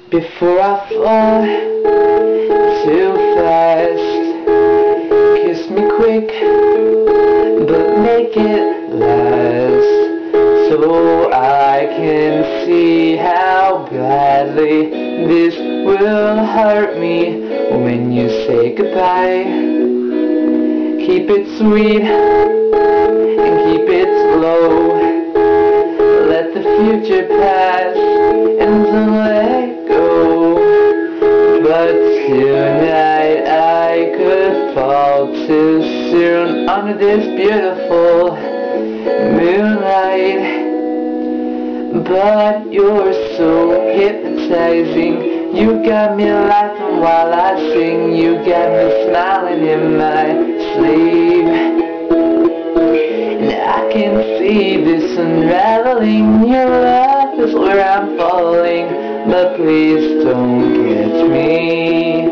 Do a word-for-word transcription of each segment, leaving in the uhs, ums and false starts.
Before I fall too fast, kiss me quick, but make it last, so I can see how badly this will hurt me when you say goodbye. Keep it sweet and keep it slow. Let the future pass and don't let go. But tonight I could fall too soon under this beautiful moonlight. But you're so hypnotizing. You got me laughing while I sing. You got me smiling in my sleep. And I can see this unraveling. Your love is where I'm falling, but please don't catch me.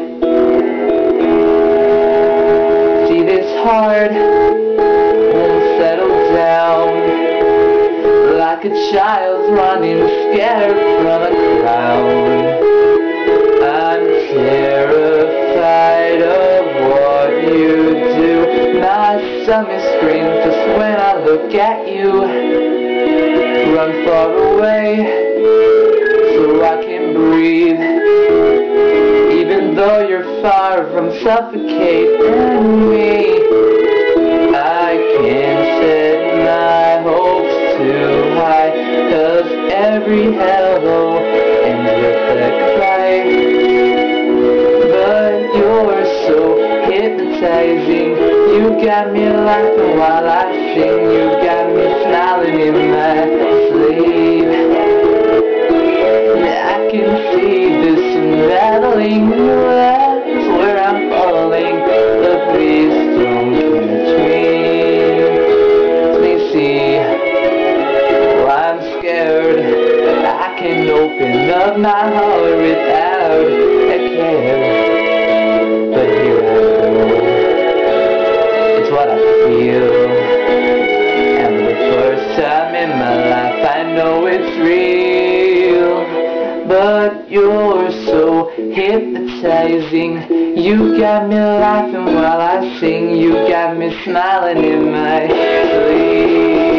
See, this heart won't settle down, like a child's running scared from a crowd. I'm terrified of what you do. My stomach screams just when I look at you. Run far away so I can breathe, even though you're far from suffocating me. I can't set my hopes too high, 'cause every hello ends with a cry. But you're so hypnotizing. You got me laughing while I sing. You got me smiling in my sleep. I can see this unraveling. Your love is where I'm falling, but please don't catch me. Let me see. Oh, I'm scared. I can open up my heart without a care. But here I go. It's what I feel. And for the first time in my life I know it's real. But you're so hypnotizing. You got me laughing while I sing. You got me smiling in my sleep.